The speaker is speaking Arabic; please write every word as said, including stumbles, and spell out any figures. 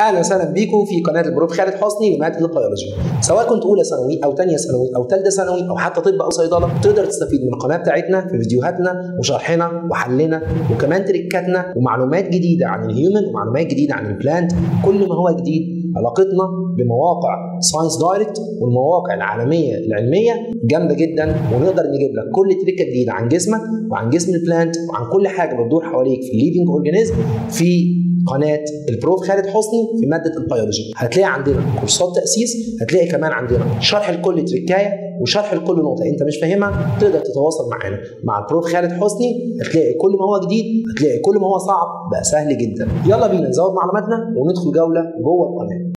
اهلا وسهلا بيكم في قناه البروف خالد حسني لماده البيولوجي. سواء كنت اولى ثانوي او ثانيه ثانوي او ثالثه ثانوي او حتى طب او صيدله، تقدر تستفيد من القناه بتاعتنا في فيديوهاتنا وشرحنا وحلنا وكمان تريكاتنا ومعلومات جديده عن الهيومن ومعلومات جديده عن البلانت. كل ما هو جديد علاقتنا بمواقع ساينس دايركت والمواقع العالميه العلميه جامده جدا، ونقدر نجيب لك كل تريكه جديده عن جسمك وعن جسم البلانت وعن كل حاجه بتدور حواليك في الليفنج اورجانيزم في قناه البروف خالد حسني في ماده البيولوجي. هتلاقي عندنا كورسات تاسيس، هتلاقي كمان عندنا شرح لكل تريكايه وشرح لكل نقطه انت مش فاهمها. تقدر تتواصل معانا مع البروف خالد حسني، هتلاقي كل ما هو جديد، هتلاقي كل ما هو صعب بقى سهل جدا. يلا بينا نزود معلوماتنا وندخل جوله جوه القناه.